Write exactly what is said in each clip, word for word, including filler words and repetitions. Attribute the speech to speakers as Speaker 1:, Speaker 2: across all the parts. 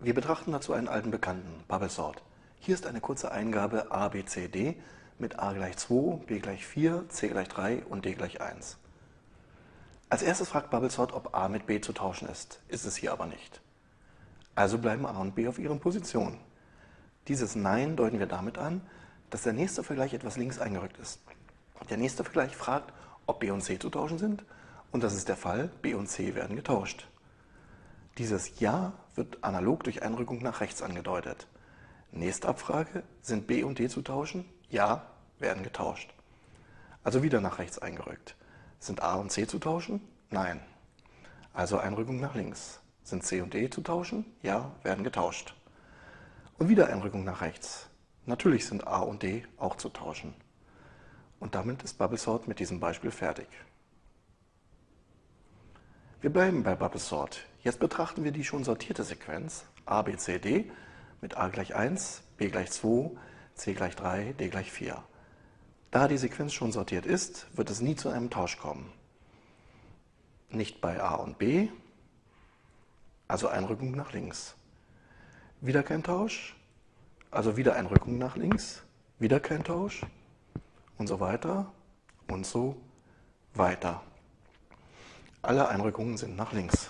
Speaker 1: Wir betrachten dazu einen alten Bekannten, Bubble Sort. Hier ist eine kurze Eingabe a, b, c, d mit a gleich zwei, b gleich vier, c gleich drei und d gleich eins. Als erstes fragt Bubble Sort, ob a mit b zu tauschen ist, ist es hier aber nicht. Also bleiben a und b auf ihren Positionen. Dieses Nein deuten wir damit an, dass der nächste Vergleich etwas links eingerückt ist. Der nächste Vergleich fragt, ob b und c zu tauschen sind, und das ist der Fall, b und c werden getauscht. Dieses Ja wird analog durch Einrückung nach rechts angedeutet. Nächste Abfrage, sind b und d zu tauschen? Ja, werden getauscht. Also wieder nach rechts eingerückt. Sind a und c zu tauschen? Nein. Also Einrückung nach links. Sind c und d zu tauschen? Ja, werden getauscht. Und wieder Einrückung nach rechts. Natürlich sind a und d auch zu tauschen. Und damit ist Bubble Sort mit diesem Beispiel fertig. Wir bleiben bei Bubble Sort. Jetzt betrachten wir die schon sortierte Sequenz a, b, c, d mit a gleich eins, b gleich zwei, c gleich drei, d gleich vier. Da die Sequenz schon sortiert ist, wird es nie zu einem Tausch kommen. Nicht bei a und b, also Einrückung nach links. Wieder kein Tausch, also wieder Einrückung nach links, wieder kein Tausch und so weiter und so weiter. Alle Einrückungen sind nach links.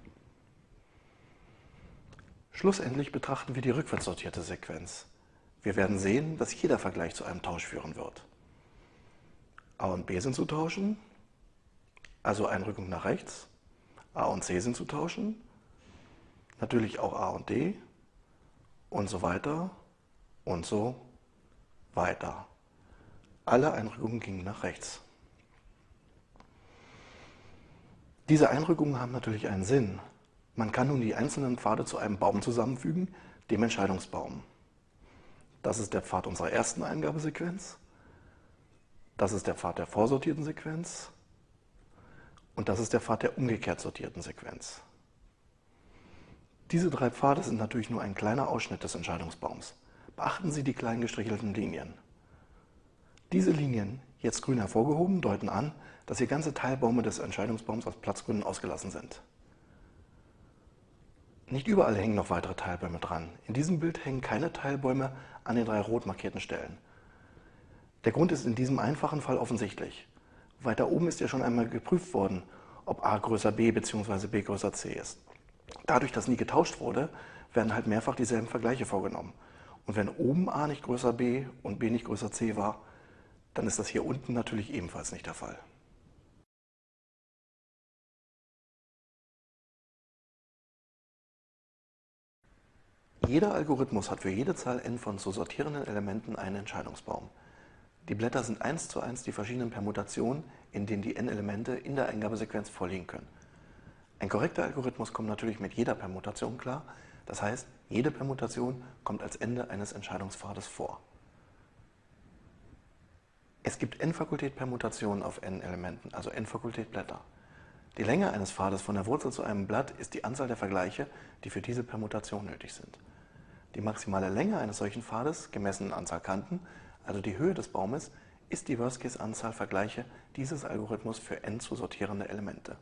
Speaker 1: Schlussendlich betrachten wir die rückwärts sortierte Sequenz. Wir werden sehen, dass jeder Vergleich zu einem Tausch führen wird. a und b sind zu tauschen, also Einrückung nach rechts. a und c sind zu tauschen, natürlich auch a und d und so weiter und so weiter. Alle Einrückungen gingen nach rechts. Diese Einrückungen haben natürlich einen Sinn. Man kann nun die einzelnen Pfade zu einem Baum zusammenfügen, dem Entscheidungsbaum. Das ist der Pfad unserer ersten Eingabesequenz, das ist der Pfad der vorsortierten Sequenz und das ist der Pfad der umgekehrt sortierten Sequenz. Diese drei Pfade sind natürlich nur ein kleiner Ausschnitt des Entscheidungsbaums. Beachten Sie die kleinen gestrichelten Linien. Diese Linien, jetzt grün hervorgehoben, deuten an, dass hier ganze Teilbäume des Entscheidungsbaums aus Platzgründen ausgelassen sind. Nicht überall hängen noch weitere Teilbäume dran. In diesem Bild hängen keine Teilbäume an den drei rot markierten Stellen. Der Grund ist in diesem einfachen Fall offensichtlich. Weiter oben ist ja schon einmal geprüft worden, ob a größer b bzw. b größer c ist. Dadurch, dass nie getauscht wurde, werden halt mehrfach dieselben Vergleiche vorgenommen. Und wenn oben a nicht größer b und b nicht größer c war, dann ist das hier unten natürlich ebenfalls nicht der Fall. Jeder Algorithmus hat für jede Zahl n von zu sortierenden Elementen einen Entscheidungsbaum. Die Blätter sind eins zu eins die verschiedenen Permutationen, in denen die n Elemente in der Eingabesequenz vorliegen können. Ein korrekter Algorithmus kommt natürlich mit jeder Permutation klar, das heißt, jede Permutation kommt als Ende eines Entscheidungspfades vor. Es gibt n Fakultät Permutationen auf n Elementen, also n Fakultät Blätter. Die Länge eines Pfades von der Wurzel zu einem Blatt ist die Anzahl der Vergleiche, die für diese Permutation nötig sind. Die maximale Länge eines solchen Pfades, gemessen in Anzahl Kanten, also die Höhe des Baumes, ist die Worst-Case-Anzahl Vergleiche dieses Algorithmus für n zu sortierende Elemente.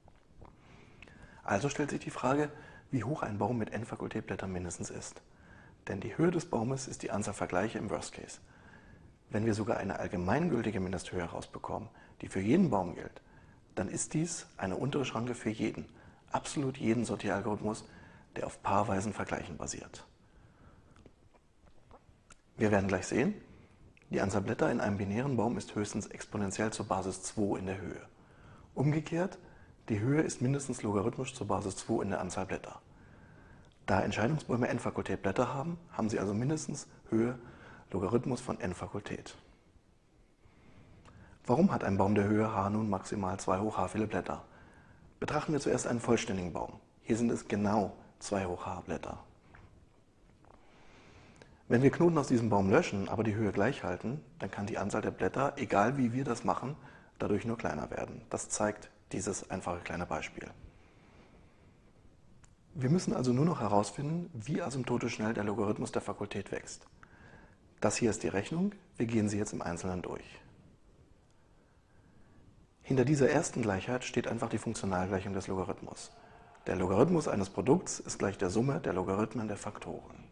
Speaker 1: Also stellt sich die Frage, wie hoch ein Baum mit n Fakultät Blättern mindestens ist. Denn die Höhe des Baumes ist die Anzahl Vergleiche im Worst Case. Wenn wir sogar eine allgemeingültige Mindesthöhe herausbekommen, die für jeden Baum gilt, dann ist dies eine untere Schranke für jeden, absolut jeden Sortieralgorithmus, der auf paarweisen Vergleichen basiert. Wir werden gleich sehen, die Anzahl Blätter in einem binären Baum ist höchstens exponentiell zur Basis zwei in der Höhe. Umgekehrt, die Höhe ist mindestens logarithmisch zur Basis zwei in der Anzahl Blätter. Da Entscheidungsbäume n Fakultät Blätter haben, haben sie also mindestens Höhe Logarithmus von n Fakultät. Warum hat ein Baum der Höhe h nun maximal zwei hoch h viele Blätter? Betrachten wir zuerst einen vollständigen Baum. Hier sind es genau zwei hoch h Blätter. Wenn wir Knoten aus diesem Baum löschen, aber die Höhe gleich halten, dann kann die Anzahl der Blätter, egal wie wir das machen, dadurch nur kleiner werden. Das zeigt dieses einfache kleine Beispiel. Wir müssen also nur noch herausfinden, wie asymptotisch schnell der Logarithmus der Fakultät wächst. Das hier ist die Rechnung, wir gehen sie jetzt im Einzelnen durch. Hinter dieser ersten Gleichheit steht einfach die Funktionalgleichung des Logarithmus. Der Logarithmus eines Produkts ist gleich der Summe der Logarithmen der Faktoren.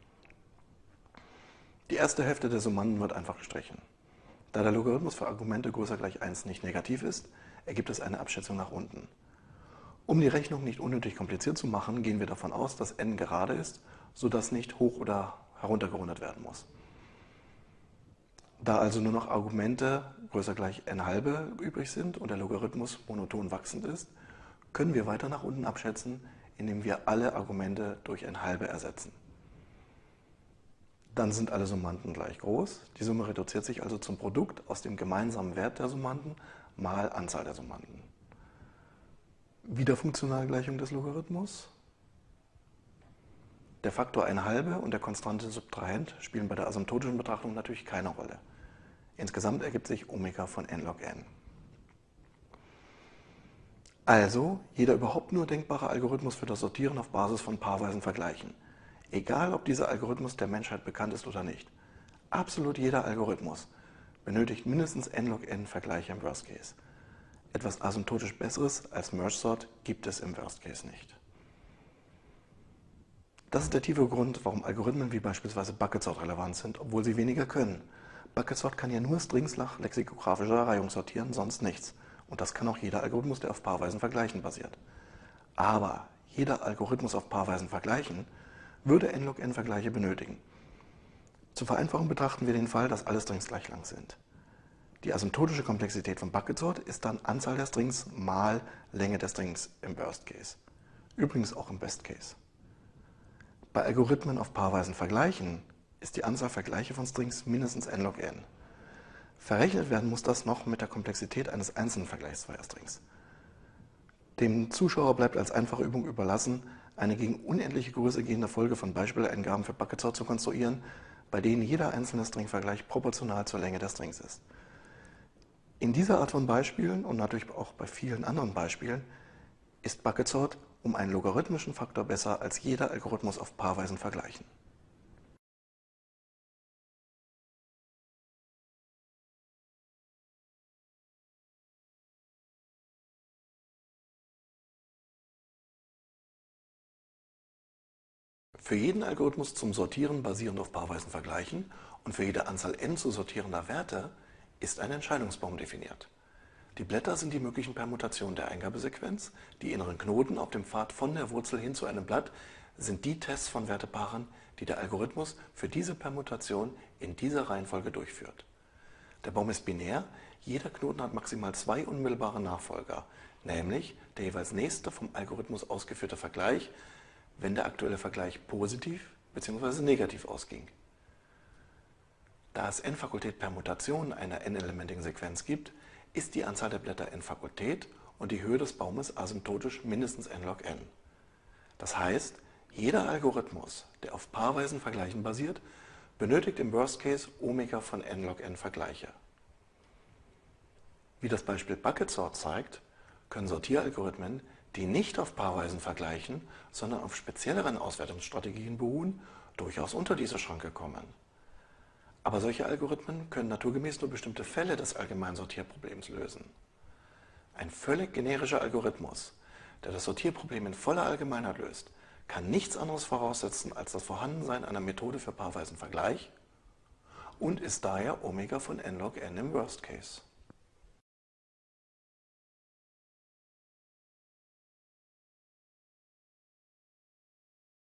Speaker 1: Die erste Hälfte der Summanden wird einfach gestrichen. Da der Logarithmus für Argumente größer gleich eins nicht negativ ist, ergibt es eine Abschätzung nach unten. Um die Rechnung nicht unnötig kompliziert zu machen, gehen wir davon aus, dass n gerade ist, sodass nicht hoch oder heruntergerundet werden muss. Da also nur noch Argumente größer gleich n halbe übrig sind und der Logarithmus monoton wachsend ist, können wir weiter nach unten abschätzen, indem wir alle Argumente durch n halbe ersetzen. Dann sind alle Summanden gleich groß. Die Summe reduziert sich also zum Produkt aus dem gemeinsamen Wert der Summanden mal Anzahl der Summanden. Wiederfunktionalgleichung des Logarithmus. Der Faktor n halbe und der konstante Subtrahend spielen bei der asymptotischen Betrachtung natürlich keine Rolle. Insgesamt ergibt sich Omega von n log n. Also jeder überhaupt nur denkbare Algorithmus für das Sortieren auf Basis von paarweisen Vergleichen. Egal, ob dieser Algorithmus der Menschheit bekannt ist oder nicht. Absolut jeder Algorithmus benötigt mindestens n log n Vergleiche im Worst Case. Etwas asymptotisch Besseres als Merge Sort gibt es im Worst Case nicht. Das ist der tiefe Grund, warum Algorithmen wie beispielsweise Bucket Sort relevant sind, obwohl sie weniger können. Bucket Sort kann ja nur Strings nach lexikographischer Reihung sortieren, sonst nichts. Und das kann auch jeder Algorithmus, der auf paarweisen Vergleichen basiert. Aber jeder Algorithmus auf paarweisen Vergleichen würde n log n Vergleiche benötigen. Zur Vereinfachung betrachten wir den Fall, dass alle Strings gleich lang sind. Die asymptotische Komplexität von Bucket Sort ist dann Anzahl der Strings mal Länge der Strings im Worst Case. Übrigens auch im Best Case. Bei Algorithmen auf paarweisen Vergleichen ist die Anzahl Vergleiche von Strings mindestens n log n. Verrechnet werden muss das noch mit der Komplexität eines einzelnen Vergleichs zweier Strings. Dem Zuschauer bleibt als einfache Übung überlassen, eine gegen unendliche Größe gehende Folge von Beispieleingaben für Bucket Sort zu konstruieren, bei denen jeder einzelne Stringvergleich proportional zur Länge der Strings ist. In dieser Art von Beispielen und natürlich auch bei vielen anderen Beispielen ist Bucket Sort um einen logarithmischen Faktor besser als jeder Algorithmus auf paarweisen Vergleichen. Für jeden Algorithmus zum Sortieren basierend auf paarweisen Vergleichen und für jede Anzahl n zu sortierender Werte ist ein Entscheidungsbaum definiert. Die Blätter sind die möglichen Permutationen der Eingabesequenz, die inneren Knoten auf dem Pfad von der Wurzel hin zu einem Blatt sind die Tests von Wertepaaren, die der Algorithmus für diese Permutation in dieser Reihenfolge durchführt. Der Baum ist binär, jeder Knoten hat maximal zwei unmittelbare Nachfolger, nämlich der jeweils nächste vom Algorithmus ausgeführte Vergleich, wenn der aktuelle Vergleich positiv bzw. negativ ausging. Da es n Fakultät Permutationen einer n-elementigen Sequenz gibt, ist die Anzahl der Blätter n Fakultät und die Höhe des Baumes asymptotisch mindestens n log n. Das heißt, jeder Algorithmus, der auf paarweisen Vergleichen basiert, benötigt im Worst Case Omega von n log n Vergleiche. Wie das Beispiel Bucket Sort zeigt, können Sortieralgorithmen, die nicht auf paarweisen Vergleichen, sondern auf spezielleren Auswertungsstrategien beruhen, durchaus unter diese Schranke kommen. Aber solche Algorithmen können naturgemäß nur bestimmte Fälle des Allgemeinsortierproblems lösen. Ein völlig generischer Algorithmus, der das Sortierproblem in voller Allgemeinheit löst, kann nichts anderes voraussetzen als das Vorhandensein einer Methode für paarweisen Vergleich und ist daher Omega von n log n im Worst Case.